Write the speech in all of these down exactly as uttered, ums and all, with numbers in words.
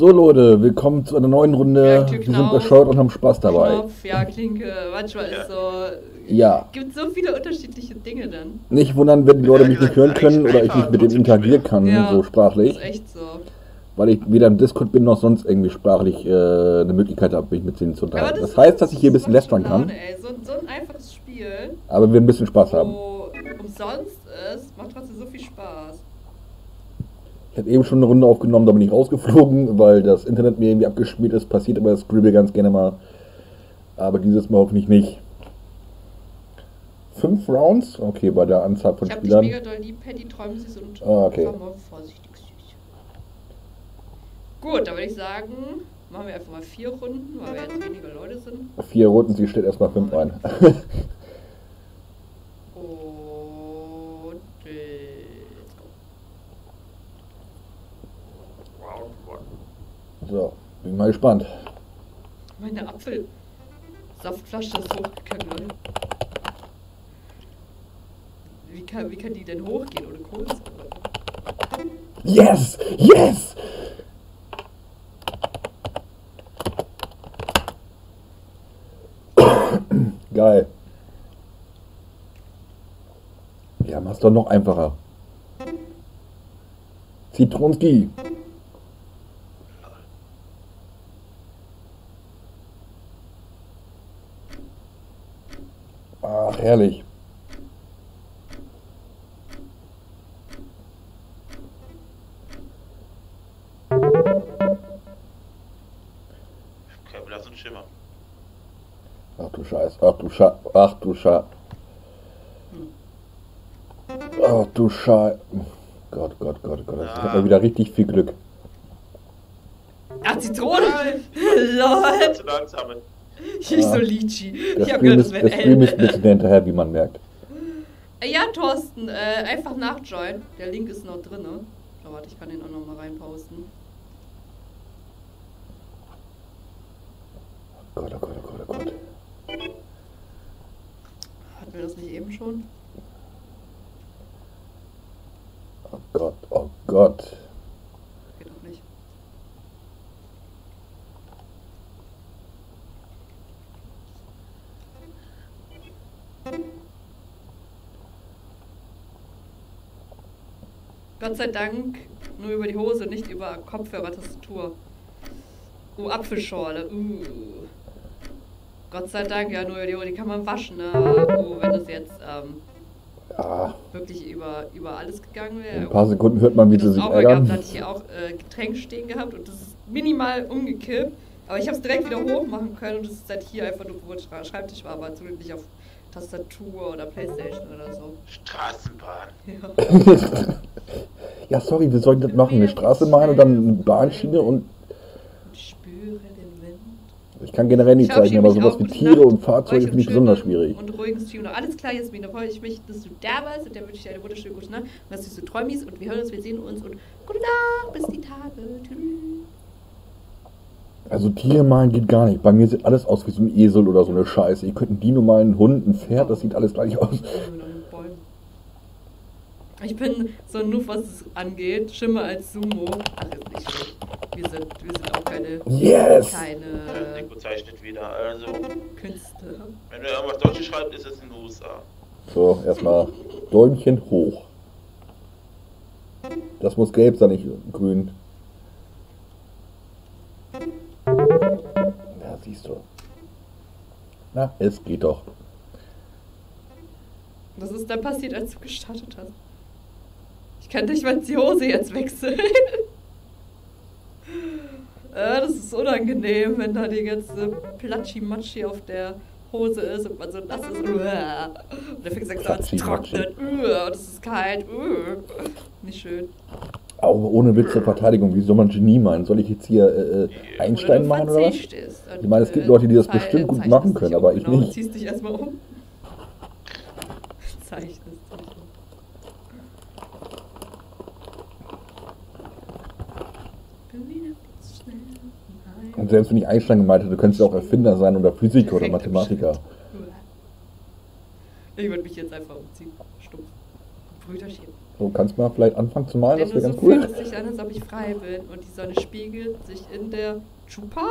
So Leute, willkommen zu einer neuen Runde. Ja, Wir sind bescheuert und haben Spaß dabei. Knopf, ja, Klinke, manchmal ist so... Ja. Gibt so viele unterschiedliche Dinge dann. Nicht wundern, wenn die Leute Ja, mich nicht gesagt, hören können eigentlich oder ich einfach nicht mit denen trotzdem interagieren schwer. kann, Ja, so sprachlich. ist echt so. Weil ich weder im Discord bin noch sonst irgendwie sprachlich äh, eine Möglichkeit habe, mich mit denen zu unterhalten. Das, das heißt, dass ich hier ein bisschen macht schon lästern kann, Laune, ey. So, so ein einfaches Spiel, aber wir ein bisschen Spaß haben. wo umsonst ist, macht trotzdem so viel Spaß. Ich habe eben schon eine Runde aufgenommen, da bin ich rausgeflogen, weil das Internet mir irgendwie abgeschmiert ist. Passiert aber das Scribble ganz gerne mal. Aber dieses Mal hoffentlich nicht. Fünf Rounds? Okay, bei der Anzahl von Ich hab dich Spielern. mega doll lieb, Paddy, träumen süß und Ah, okay. fahr mal vorsichtig süß. Gut, dann würde ich sagen, machen wir einfach mal vier Runden, weil wir jetzt weniger Leute sind. Vier Runden, sie stellt erstmal fünf ein. Und let's go. Round one. So, bin mal gespannt. Meine Apfelsaftflasche ist hochgegangen, Leute. Wie kann, wie kann die denn hochgehen ohne Kohlensäure? Yes! Yes! Geil. Ja, mach's doch noch einfacher. Zitronski. Ach, herrlich. Okay, lass uns schimmern. Ach du Scheiß, ach du Scheiß, ach du Scheiß. Ach du Scheiß. Gott, Gott, Gott, Gott. Ich hab mal wieder richtig viel Glück. Ach, Zitrone! Nein! Lol! Zu langsam. Ich so Litchi. Das Ich hab Stream gehört, ist, das wäre das Stream ein ist ein bisschen hinterher, wie man merkt. L. Ja, Thorsten, äh, einfach nachjoinen. Der Link ist noch drin, ne? Oh, warte, ich kann den auch noch mal reinposten. Oh Gott, oh Gott, oh Gott, oh Gott. Hatten wir das nicht eben schon? Oh Gott, oh Gott. Geht doch nicht. Gott sei Dank nur über die Hose, nicht über Kopfhörer, Tastatur. Uh, Apfelschorle. Uh. Gott sei Dank, ja, nur über die Hose, die kann man waschen. Ne? Oh, wenn das jetzt ähm, Ja, wirklich über, über alles gegangen in wäre. ein paar Sekunden hört man, wie sie das sich auch mal gehabt, ärgern. da hatte ich hier auch äh, Getränk stehen gehabt und das ist minimal umgekippt. Aber ich habe es direkt wieder hoch machen können und es ist halt hier einfach nur, wo der Schreibtisch war, aber zum Glück nicht auf Tastatur oder Playstation oder so. Straßenbahn. Ja. Ja, sorry, wir sollten das machen. Eine Straße machen und dann eine Bahnschiene und Ich spüre den Wind. ich kann generell nicht Ich hab zeichnen, aber mich sowas auch wie gute Tiere Nacht. und Fahrzeuge Euch finde ich einen besonders schönen schwierig. Und ruhigen Stream noch. Alles klar, Jasmin, da freue ich mich, dass du da warst und dann wünsche ich dir eine wunderschöne gute Nacht. Und dass du so träumst und wir hören uns, wir sehen uns und gute Nacht, bis die Tage. Tschüss. Also Tiere malen geht gar nicht. Bei mir sieht alles aus wie so ein Esel oder so eine Scheiße. Ihr könnt einen Dino malen, einen Hund, ein Pferd, das sieht alles gleich aus. Ich bin so ein Nuff, was es angeht, schlimmer als Sumo. Ach, ist nicht schlimm. Wir sind, wir sind auch keine, Yes! keine Nico zeichnet wieder. Also, Künstler. wenn er irgendwas Deutsches schreibt, ist es in den U S A. So, erstmal Däumchen hoch. Das muss gelb sein, nicht grün. Ja, siehst du. Na, es geht doch. Was ist dann passiert, als du gestartet hast? Ich kann nicht mal die Hose jetzt wechseln. Ja, das ist unangenehm, wenn da die ganze Platschi-Matschi auf der Hose ist und man so nass ist. Und der Finger sagt, es trocknet. Und es ist kalt. Nicht schön. Aber ohne Witz zur Verteidigung, wie soll man Genie meinen? Soll ich jetzt hier äh, Einstein machen oder was? Ich meine, es gibt Leute, die das bestimmt gut machen können, aber ich nicht. Du ziehst dich erstmal um. Zeichnest dich um. Und selbst wenn ich Einstein gemeint hätte, könntest du auch Erfinder sein oder Physiker oder Mathematiker. Ich würde mich jetzt einfach umziehen. Stumpf. Brüderchen. So, kannst du mal vielleicht anfangen zu malen, Denn das wäre so ganz cool. fühlt es sich an, als ob ich frei bin und die Sonne spiegelt sich in der Chupa.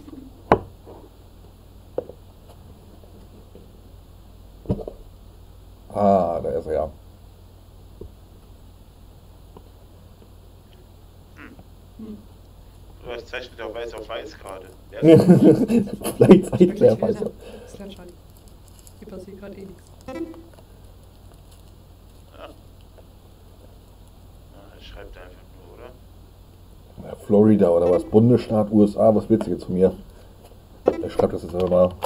Ah, da ist er ja. Was zeichnet er weiß auf weiß gerade? Ja, Vielleicht zeigt Wirklich er wieder weiß. da. Ist klar, Charlie. Hier passiert gerade eh nichts. ja. Er schreibt einfach nur, oder? Ja, Florida oder was? Bundesstaat U S A, was willst du jetzt von mir? Er schreibt das jetzt aber mal.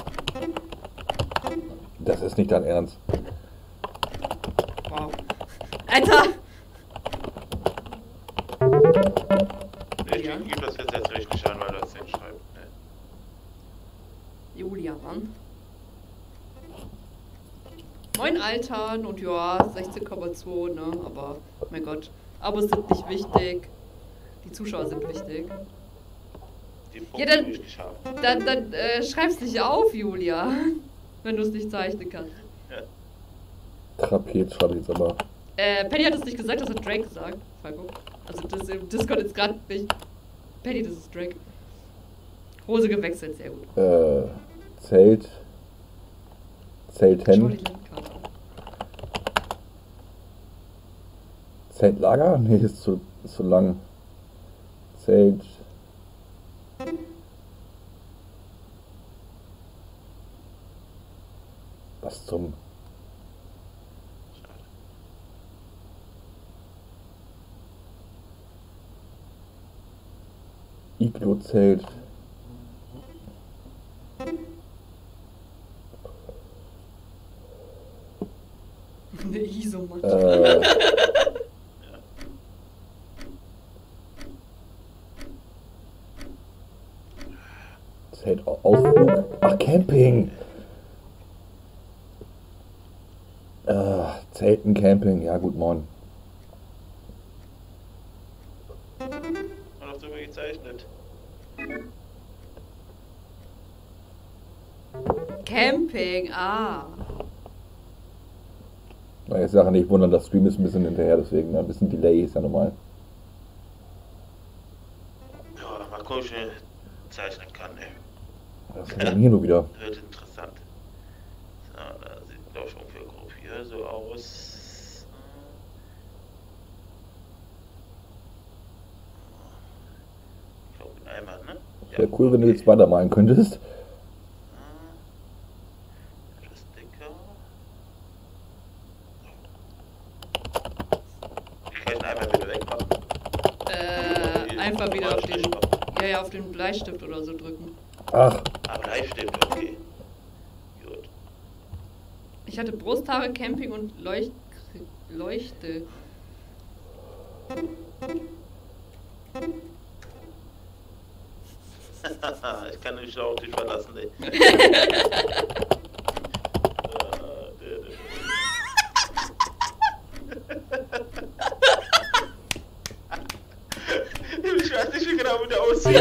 Das ist nicht dein Ernst. Wow. Alter! Ich Ja. gebe das jetzt jetzt richtig an, weil er es nicht schreibt. Ne? Julia, Mann. Moin Altern und ja, sechzehn Komma zwei, ne? Aber, mein Gott. Abos sind nicht wichtig. Die Zuschauer sind wichtig. Die Punkte Ja, dann- habe ich geschafft. Dann, dann äh, schreib's nicht auf, Julia. Wenn du es nicht zeichnen kannst. Trapez schreibe ich jetzt aber. Äh, Penny hat es nicht gesagt, das hat Drake gesagt. Falco. Also das im Discord jetzt gerade nicht. Penny, das ist Drake. Hose gewechselt, sehr gut. Äh, Zelt. Schau die Zelten. Landkarte an. Zeltlager? Nee, ist zu, ist zu lang. Zelt. Was zum. Iglo-Zelt. Eine Isomatte. Äh, Zelt Ausflug. Ach, Camping. Äh, Zelten, Camping. Ja, gut, moin. Man hat sogar gezeichnet. Camping, ah. Na, jetzt Sache nicht wundern, das Stream ist ein bisschen hinterher, deswegen ein bisschen Delay ist ja normal. Ja, mal gucken, wie ich zeichnen kann. Ne? Was ist denn hier nur wieder? Wird interessant. So, da sieht glaube ich ungefähr grob hier so aus. Ich glaube in einmal, ne? Wäre cool, wenn du jetzt weitermalen könntest. Das dicker. Ich kann ihn einmal wieder wegmachen. Äh, einfach wieder auf den, ja, ja, auf den Bleistift oder so drücken. Ach, Ah, Bleistift, okay. Gut. Ich hatte Brusthaare, Camping und Leucht Leuchte. Ich kann mich auf dich verlassen, ey. Ich weiß nicht, wie genau wie der aussieht.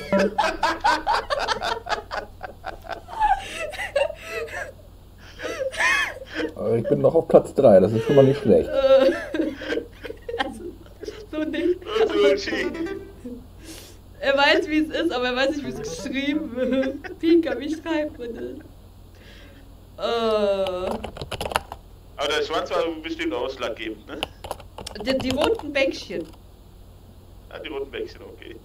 aber ich bin noch auf Platz drei, das ist schon mal nicht schlecht. Äh, also, so nicht. Sushi. Er weiß, wie es ist, aber er weiß nicht, wie es geschrieben wird. Pika, wie schreibt man das? Äh, Aber der Schwanz war bestimmt ausschlaggebend, ne? die, die roten Bäckchen. Ah, die roten Bäckchen, okay.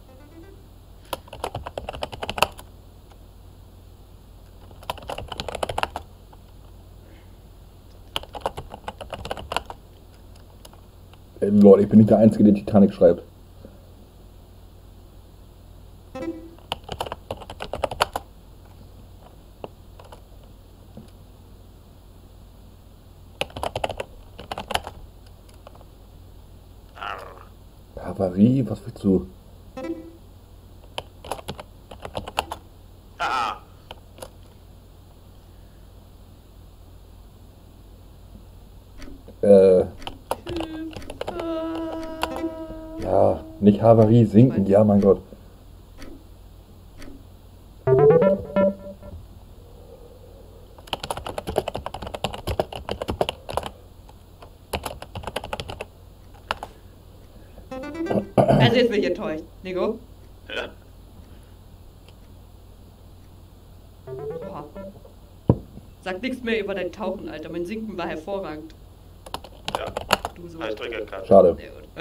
Ey, Lord, ich bin nicht der Einzige, der Titanic schreibt. Arr. Havarie, was willst du? Ah, Äh, ja, nicht Havarie, sinken, ja, mein Gott. Also jetzt bin ich enttäuscht. Nico? Ja. Oha. Sag nichts mehr über dein Tauchen, Alter. Mein Sinken war hervorragend. Ja. Du so. Habe ich direkt erkannt. Schade. Sehr gut.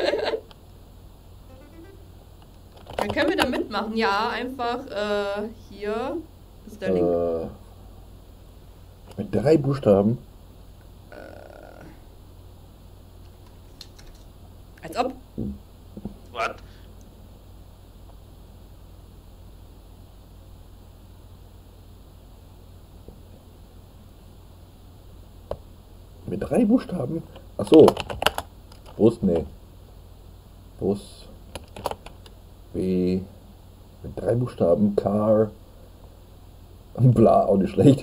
Dann können wir da mitmachen. Ja, einfach äh, hier ist der Link. Äh, mit drei Buchstaben. Als ob. Was? Mit drei Buchstaben? Ach so. Bus, nee. Bus. B. Mit drei Buchstaben. Car. Bla, auch nicht schlecht.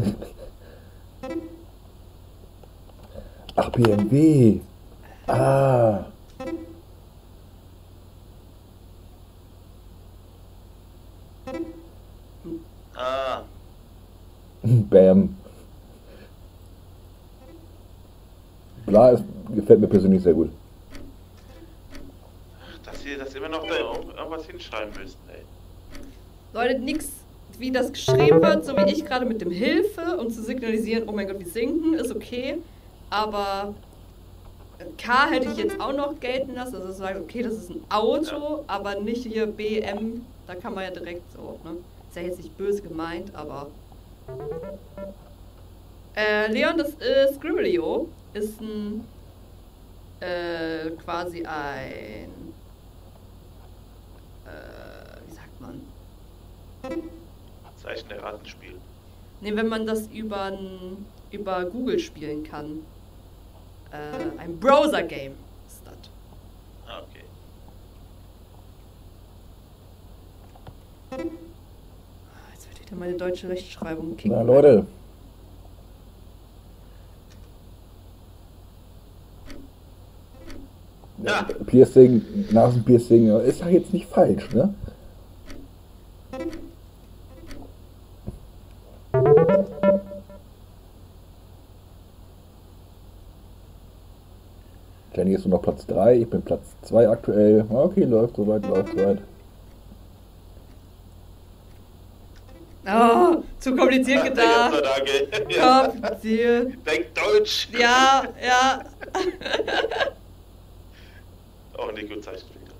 Ach, B M W. Ah. Ah. Bam. Bla ist, gefällt mir persönlich sehr gut. Dass ihr das immer noch da irgendwas hinschreiben müsst, ey. Leute, nix, wie das geschrieben wird, so wie ich gerade mit dem Hilfe, um zu signalisieren, oh mein Gott, wir sinken, ist okay. Aber K hätte ich jetzt auch noch gelten lassen, also sagen, okay, das ist ein Auto, aber nicht hier B M, da kann man ja direkt so, ne? Ist ja jetzt nicht böse gemeint, aber... Äh, Leon, das ist Scribblio, ist ein, äh, quasi ein, äh, wie sagt man? Zeichen der Ratenspiel. Ne, wenn man das über, über Google spielen kann. Äh, ein Browser-Game ist das. Ah, okay. Jetzt wird wieder meine deutsche Rechtschreibung kicken. Na Leute. Ja. Piercing, Nasenpiercing, ist ja jetzt nicht falsch, ne? Jenny ist nur noch Platz drei, ich bin Platz zwei aktuell. Okay, läuft soweit, läuft soweit. Oh, zu kompliziert gedacht. Ja. Kompliziert. Denk Deutsch. Ja, ja. Auch nicht gut Zeichen wieder.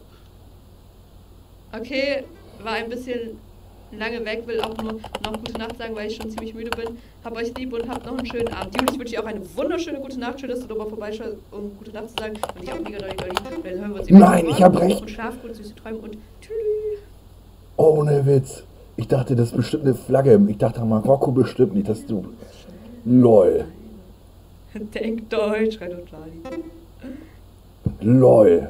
Okay, war ein bisschen lange weg, will auch nur noch gute Nacht sagen, weil ich schon ziemlich müde bin. Hab euch lieb und habt noch einen schönen Abend. Juli, ich wünsche dir auch eine wunderschöne gute Nacht. Schön, dass du nochmal vorbeischaust, um gute Nacht zu sagen. Und ich auch mega doll, doll. Dann hören wir uns Nein, ich hab recht. Und schlaf gut, süße Träume und tschüss. Ohne Witz. Ich dachte, das ist bestimmt eine Flagge. Ich dachte, Marokko bestimmt nicht, dass du... LOL. Denk Deutsch, schreit und Lali. LOL.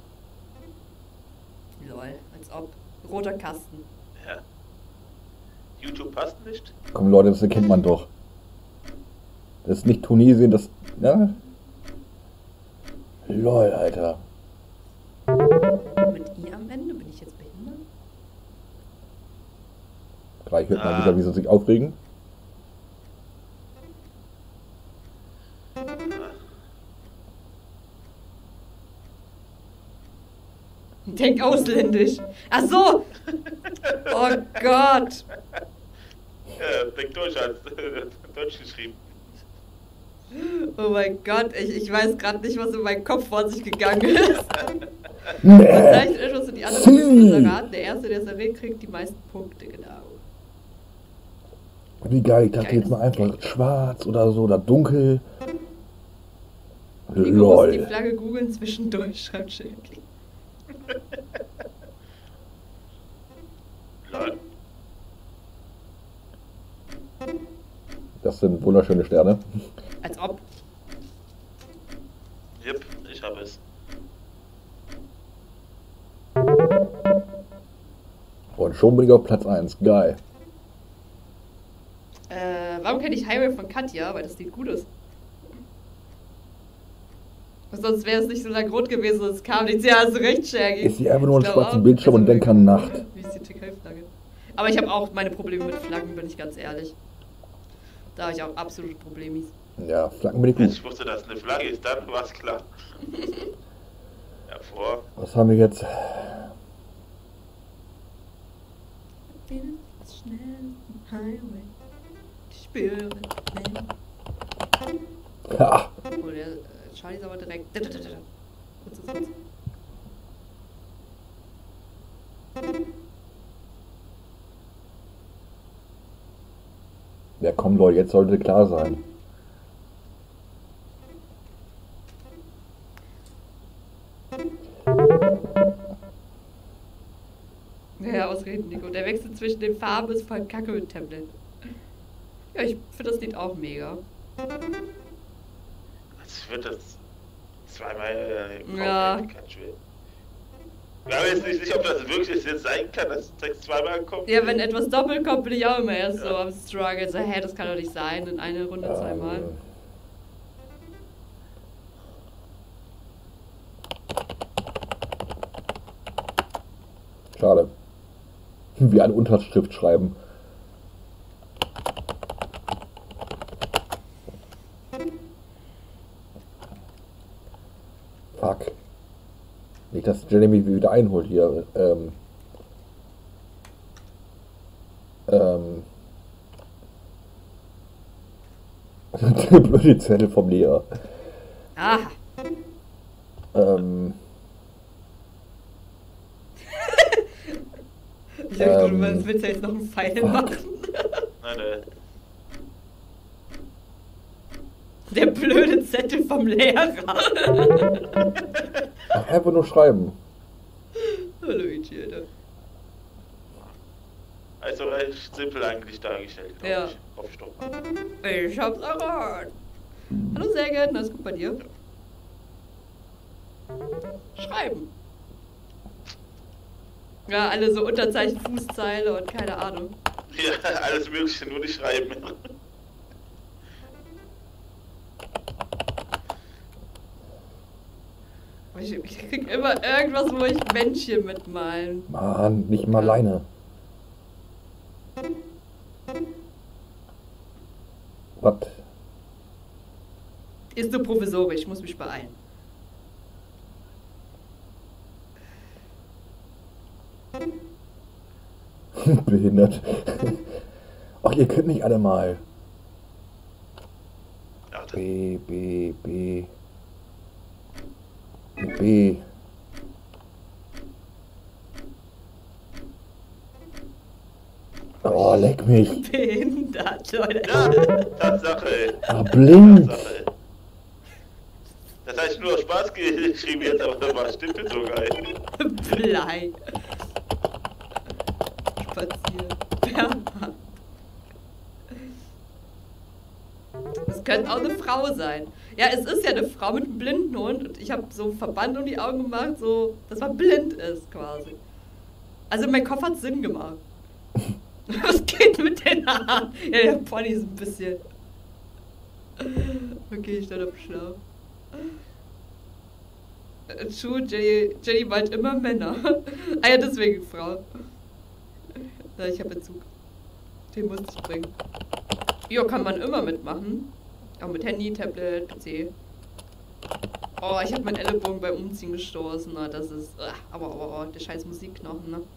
Lol, als ob. Roter Kasten. Ja. YouTube passt nicht. Komm Leute, das erkennt man doch. Das ist nicht Tunesien, das... Ja? LOL, Alter. Mit I am Ende? Bin ich jetzt behindert? Gleich hört man Ah. wieder, wie sie sich aufregen. Denk ausländisch. Ach so! Oh Gott! Ja, denk Deutsch als Deutsch geschrieben. Oh mein Gott, ich, ich weiß gerade nicht, was in meinem Kopf vor sich gegangen ist. Nee. Zeichnet etwas und die anderen müssen es erraten. Der Erste, der es errät, kriegt die meisten Punkte, genau. Wie geil, ich dachte jetzt mal einfach schwarz oder so oder dunkel. Nico muss die LOL. Flagge googeln zwischendurch, schreibt Schildli. Lol. Das sind wunderschöne Sterne. Als ob. Jep, ich habe es. Und schon bin ich auf Platz eins. Geil. Äh, warum kenne ich Highway von Katja? Weil das Lied gut ist. Sonst wäre es nicht so lang rot gewesen, es kam nichts. Ja, hast du recht, Shaggy. Ich sehe einfach nur einen Ich glaub schwarzen auch. Bildschirm und Also, denke an Nacht. Wie ist die T K-Flagge? Aber ich habe auch meine Probleme mit Flaggen, bin ich ganz ehrlich. Da habe ich auch absolute Probleme. Ja, Flaggen bin ich Als gut. ich wusste, dass es eine Flagge ist, dann war es klar. Ja, Davor. Was haben wir jetzt? Den schnellen Highway. Ich spüre. Ha! Oh, der äh, Charlie ist aber direkt. Kurz, kurz, kurz. Ja komm Leute, jetzt sollte klar sein. Ja, ausreden, Nico. Der Wechsel zwischen den Farben ist voll kacke mit Tablet. Ja, ich finde das Lied auch mega. Also ich würde das zweimal äh, Ja. Pikachu. Ich weiß jetzt nicht, ob das wirklich jetzt sein kann, dass Text zweimal kommt. Ja, wenn etwas doppelt kommt, bin ich auch immer erst so Ja. am Struggle. So, hä, das kann doch nicht sein, in einer Runde zweimal. Ähm, schade. Wie eine Unterschrift schreiben. Fuck. Nicht, dass Jenny mich wieder einholt hier. Ähm. Ähm. Der blöde Zettel vom Lehrer. Ah, Ähm. ich dachte, Ähm. du willst ja jetzt noch einen Pfeil machen. Nein, nein. Der blöde Zettel vom Lehrer. Ach, einfach nur schreiben. Luigi, Alter. Also recht simpel eigentlich dargestellt, glaub Ja. ich. Hoffe ich doch. Ich hab's erraten. Hallo, sehr gerne, alles gut bei dir? Schreiben. Ja, alle so Unterzeichen, Fußzeile und keine Ahnung. Ja, alles Mögliche, nur nicht schreiben. Ich, ich krieg immer irgendwas, wo ich Männchen mitmalen. Mann, nicht mal Ja. alleine. Was? Ist nur provisorisch, ich muss mich beeilen. Behindert. Ach, ihr könnt nicht alle mal. Ja, das, B, B, B. B. Oh, leck mich. Behindert, Leute. ja, Tatsache. Ah, blind. Tatsache. Das heißt nur aus Spaß geschrieben jetzt, aber das stimmt jetzt sogar. Blei. Spazieren. Ja. Es könnte auch eine Frau sein. Ja, es ist ja eine Frau mit einem blinden Hund und ich habe so einen Verband um die Augen gemacht, so, dass man blind ist quasi. Also mein Kopf hat Sinn gemacht. Was geht mit den Haaren? Ja, der Pony ist ein bisschen... Okay, ich stand auf dem Schlauch. Äh, Schuh, Jenny, Jenny meint immer Männer. Ah ja, deswegen Frau. Ja, ich habe Bezug. Den musste ich bringen. Jo, kann man immer mitmachen. Auch mit Handy, Tablet, P C. Oh, ich habe meinen Ellenbogen beim Umziehen gestoßen. Na, das ist... ah, Aber, aber, aber, der scheiß Musikknochen, ne?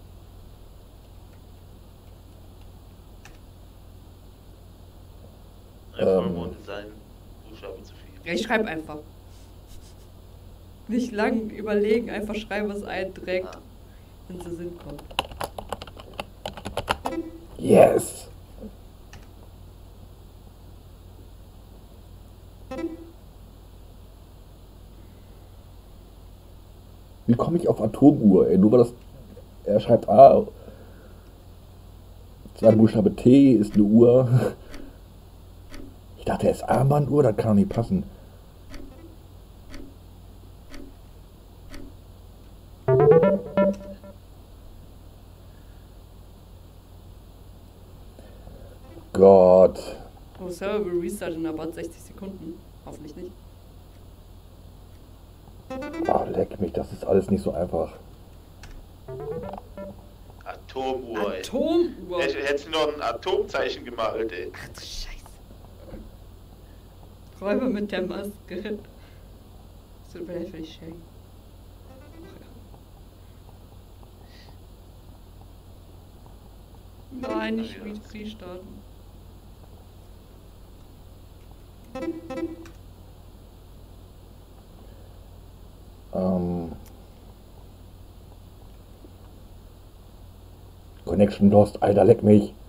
Ein Ähm. Vollmond ist ein Buchstabe zu viel. Ja, ich schreibe einfach. Nicht lang überlegen, einfach schreiben, was einen direkt in den Sinn kommt. Yes. Wie komme ich auf Atomuhr? Ey, nur weil das. Er schreibt A. Zweiter Buchstabe T ist eine Uhr. Ich dachte, er ist Armbanduhr, das kann doch nicht passen. Gott. Oh, Server will restart in about sechzig Sekunden. Hoffentlich nicht. Ah, leck mich, das ist alles nicht so einfach. Atomuhr, ey. Atomuhr! Ich hätte noch ein Atomzeichen gemalt, ey. Ach du Scheiße. Räuber mit der Maske. Das tut mir leid für die Sherry. Nein, nicht restarten. Ähm. Connection lost, Alter, leck mich.